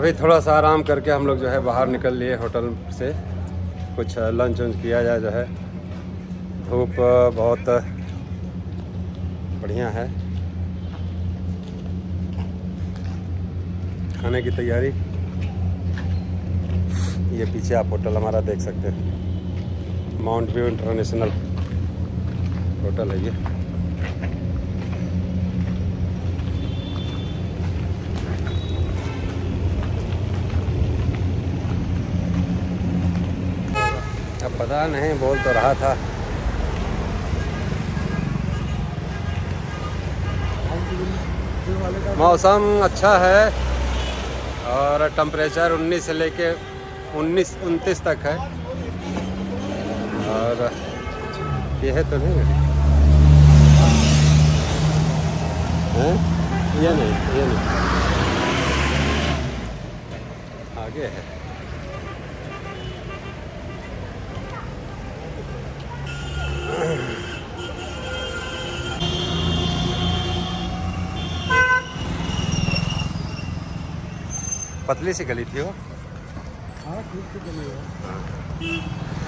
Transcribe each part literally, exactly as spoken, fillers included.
अभी थोड़ा सा आराम करके हम लोग जो है बाहर निकल लिए होटल से, कुछ लंच वंच किया जाए। जो है धूप बहुत बढ़िया है, खाने की तैयारी। ये पीछे आप होटल हमारा देख सकते हैं, माउंट व्यू इंटरनेशनल होटल है ये। अब पता नहीं, बोल तो रहा था। मौसम अच्छा है और टेम्परेचर उन्नीस से लेके उन्नीस उनतीस तक है। और ये है तो नहीं है, ये नहीं, ये नहीं, आगे है। पतली सी गली थी वो। हाँ, ठीक सी गली है।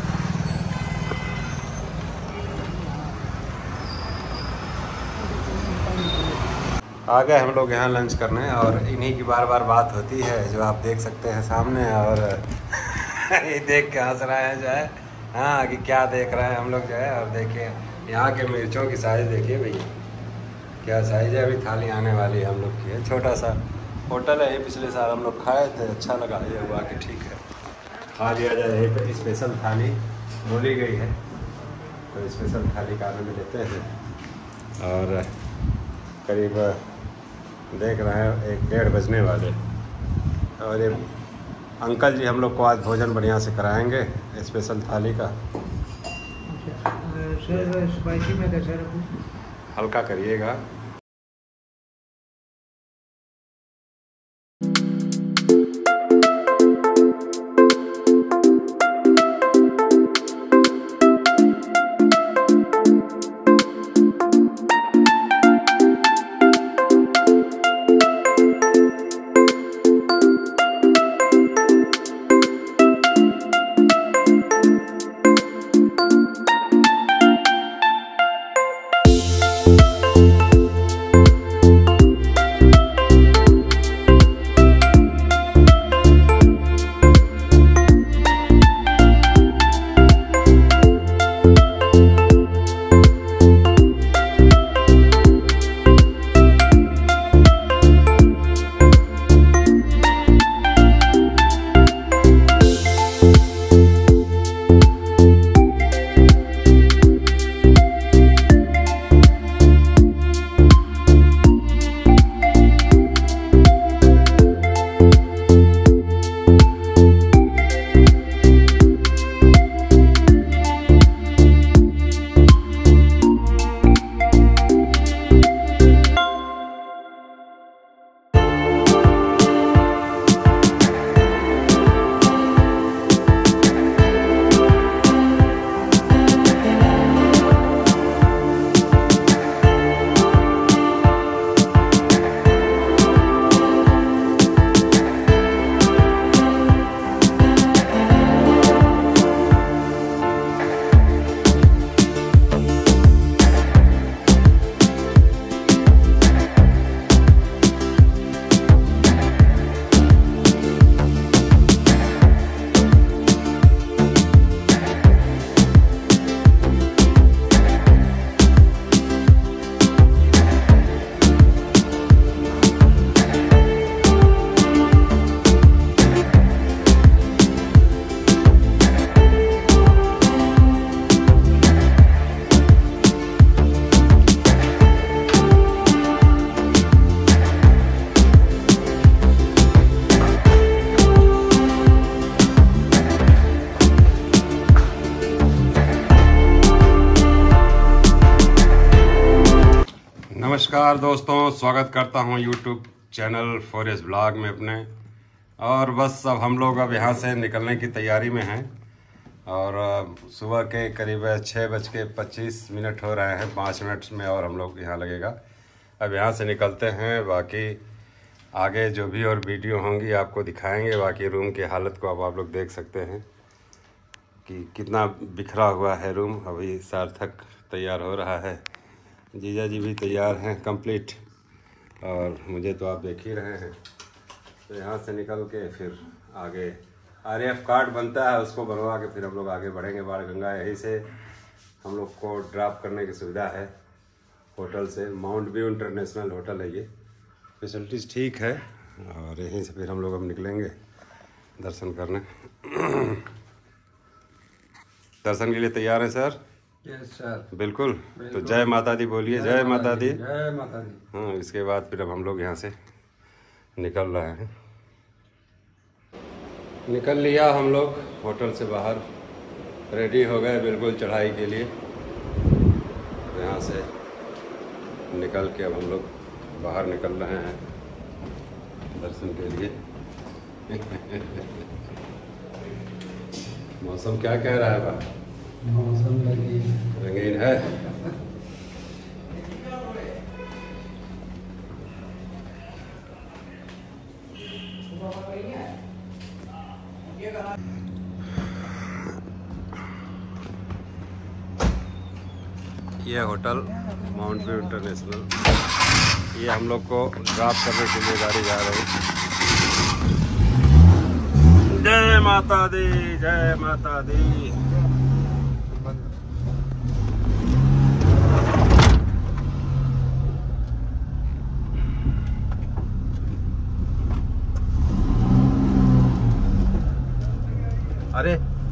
आ गए हम लोग यहाँ लंच करने, और इन्हीं की बार बार बात होती है जो आप देख सकते हैं सामने। और ये देख के हंस रहे हैं जो है, हाँ कि क्या देख रहे हैं हम लोग जो है। और देखिए यहाँ के मिर्चों की साइज़ देखिए भैया, क्या साइज़ है। अभी थाली आने वाली है हम लोग की। है छोटा सा होटल है ये, पिछले साल हम लोग खाए थे, अच्छा लगा। ये हुआ कि ठीक है खा लिया जाए। यहीं पर स्पेशल थाली बोली गई है, तो स्पेशल थाली का आनंद लेते हैं। और करीब देख रहे हैं एक डेढ़ बजने वाले, और ये अंकल जी हम लोग को आज भोजन बढ़िया से कराएंगे स्पेशल थाली का। सर स्पाइसी में कैसा रखूं? हल्का करिएगा। नमस्कार दोस्तों, स्वागत करता हूं यूट्यूब चैनल फॉरेस्ट ब्लॉग में अपने। और बस अब हम लोग अब यहाँ से निकलने की तैयारी में हैं, और सुबह के करीब छः बज के पच्चीस मिनट हो रहे हैं। पाँच मिनट में और हम लोग यहाँ लगेगा। अब यहाँ से निकलते हैं। बाकी आगे जो भी और वीडियो होंगी आपको दिखाएंगे। बाकी रूम की हालत को अब आप लोग देख सकते हैं कि कितना बिखरा हुआ है रूम। अभी सार्थक तैयार हो रहा है, जीजा जी भी तैयार हैं कंप्लीट, और मुझे तो आप देख ही रहे हैं। तो यहाँ से निकल के फिर आगे आर एफ कार्ड बनता है, उसको बनवा के फिर हम लोग आगे बढ़ेंगे बाण गंगा। यहीं से हम लोग को ड्रॉप करने की सुविधा है होटल से। माउंट व्यू इंटरनेशनल होटल है ये, फैसिलिटीज़ ठीक है। और यहीं से फिर हम लोग अब निकलेंगे दर्शन करने। दर्शन के लिए तैयार हैं सर? यस सर, बिल्कुल। तो जय माता दी बोलिए। जय माता दी। जय माता दी। हाँ, इसके बाद फिर अब हम लोग यहाँ से निकल रहे हैं। निकल लिया हम लोग होटल से बाहर, रेडी हो गए बिल्कुल चढ़ाई के लिए। यहाँ से निकल के अब हम लोग बाहर निकल रहे हैं दर्शन के लिए। मौसम क्या कह रहा है बाहर? मौसम रंगीन रंगीन है। ये होटल माउंट व्यू इंटरनेशनल, ये हम लोग को ड्रॉप करने के लिए गाड़ी जा रही है। जय माता दी, जय माता दी। अरे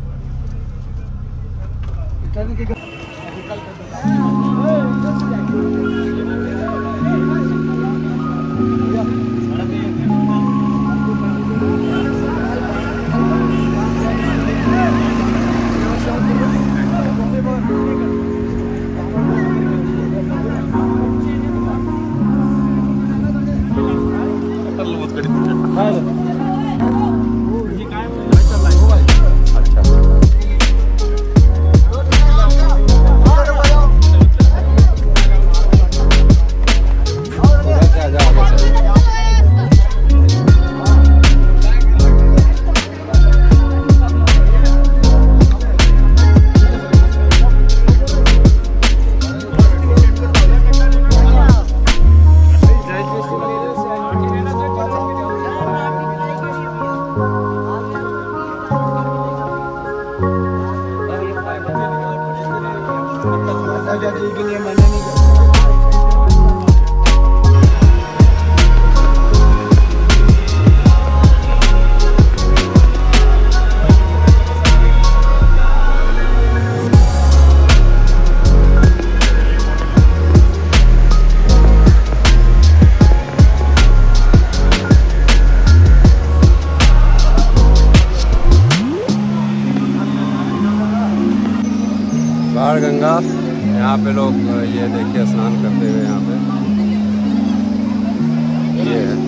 बाण गंगा, यहाँ पे लोग ये देखिए स्नान करते हुए यहाँ पे ये है।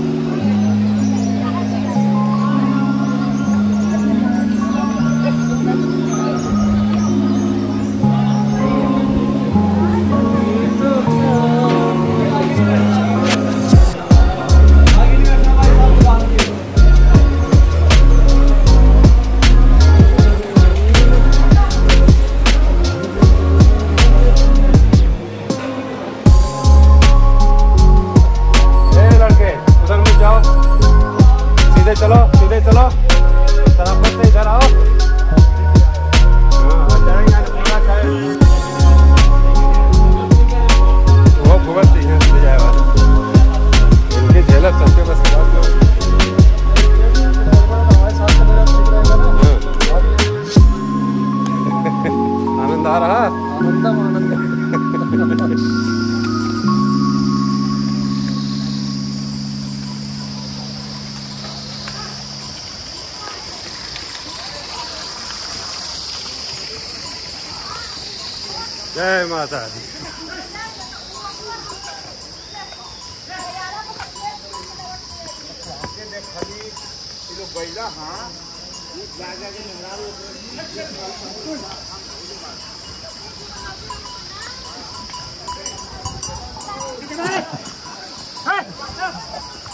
चलो सीधे चलो, तरफ से इधर आओ। वो भुगत है जाए वाले इनके झेलर सबके बस के बाद आनंद आ रहा। आनंदम आनंद। जय माता दी।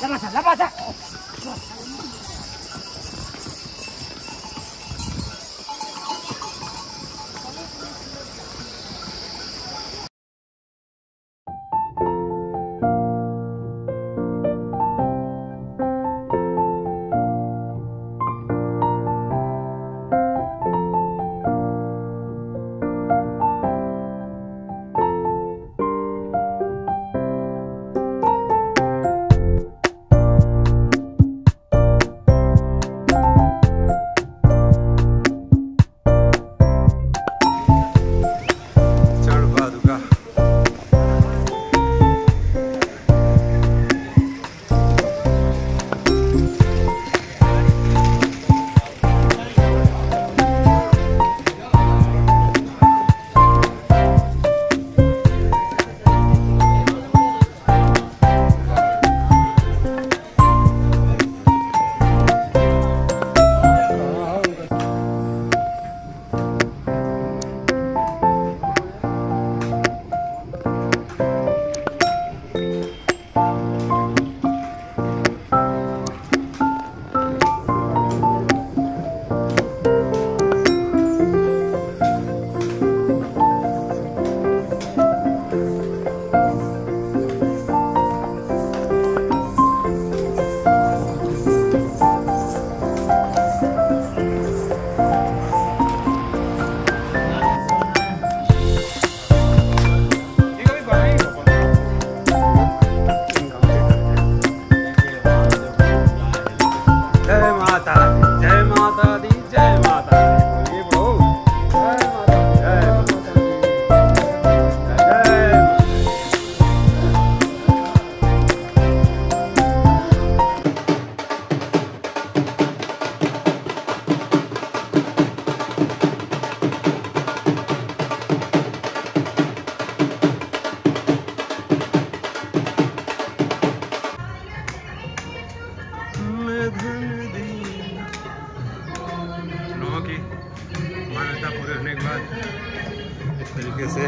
इस तरीके से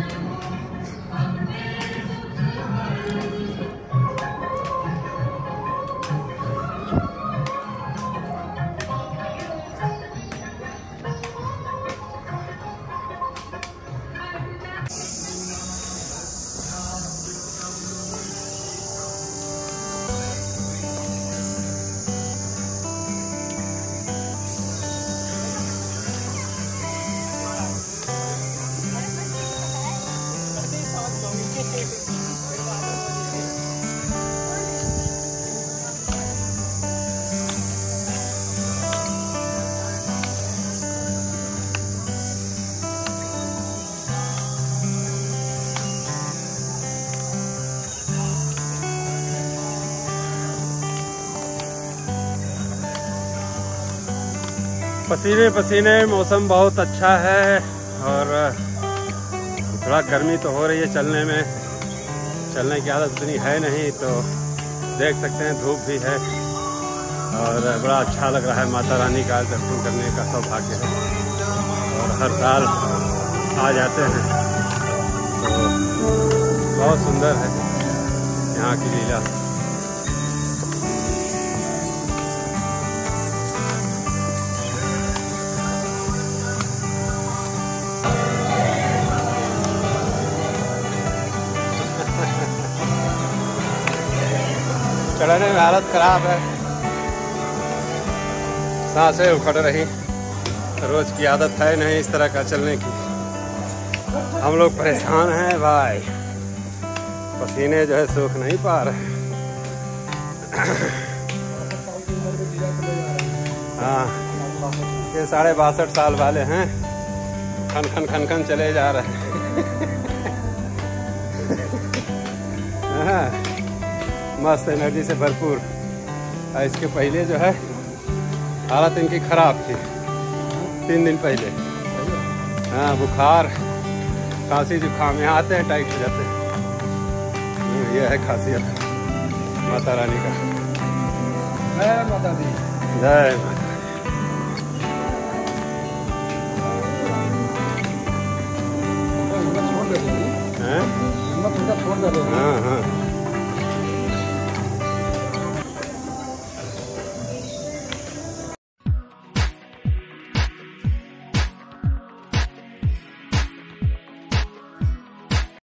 पसीने पसीने मौसम बहुत अच्छा है और थोड़ा गर्मी तो हो रही है चलने में, चलने की आदत उतनी है नहीं, तो देख सकते हैं धूप भी है और बड़ा अच्छा लग रहा है। माता रानी का दर्शन करने का सौभाग्य है और हर साल आ जाते हैं, तो बहुत सुंदर है यहाँ की लीला। चढ़ने में हालत खराब है, सांसें उखड़ रही, रोज की आदत है नहीं इस तरह का चलने की। हम लोग परेशान हैं भाई, पसीने जो है सूख नहीं पा रहे। हाँ, ये साढ़े बासठ साल वाले हैं, खन खन खन खन चले जा रहे हैं। हाँ, मस्त एनर्जी से भरपूर। इसके पहले जो है हालत इनकी खराब थी, तीन दिन पहले। हाँ, बुखार खांसी जुकाम यहाँ आते हैं टाइट हो जाते हैं। ये है खासियत माता रानी का। जय माता दी, जय माता। छोड़ दे, हैं? छोड़ दे। हाँ हाँ।